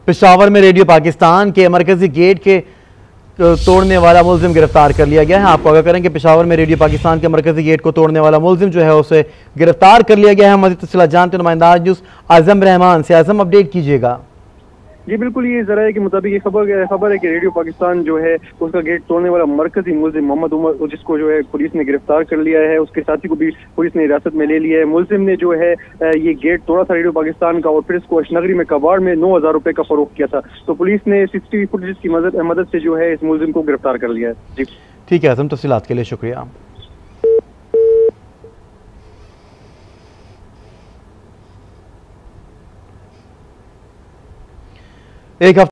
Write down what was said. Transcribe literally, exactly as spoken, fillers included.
पेशावर में रेडियो पाकिस्तान के मरकजी गेट के तोड़ने वाला मुलजिम गिरफ्तार कर लिया गया है। आपको आगाह करें कि पेशावर में रेडियो पाकिस्तान के मरकजी गेट को तोड़ने वाला मुलजिम जो है उसे गिरफ्तार कर लिया गया है। मज़ीद तफसीलात जानते नुमाइंदा न्यूज़ आजम रहमान से। आजम, अपडेट कीजिएगा। जी बिल्कुल, ये जराये के मुताबिक ये खबर खबर है कि रेडियो पाकिस्तान जो है उसका गेट तोड़ने वाला मरकजी मुलजिम मोहम्मद उमर, जिसको जो है पुलिस ने गिरफ्तार कर लिया है, उसके साथी को भी पुलिस ने हिरासत में ले लिया है। मुलजिम ने जो है ये गेट तोड़ा था रेडियो पाकिस्तान का और फिर इसको अशनगरी में कबाड़ में नौ हजार रुपए का फरोख्त किया था। तो पुलिस ने सीसीटीवी फुटेज की मदद मदद से जो है इस मुलजिम को गिरफ्तार कर लिया है। जी ठीक है आजम, तफसीलात के लिए शुक्रिया। एक हफ्ते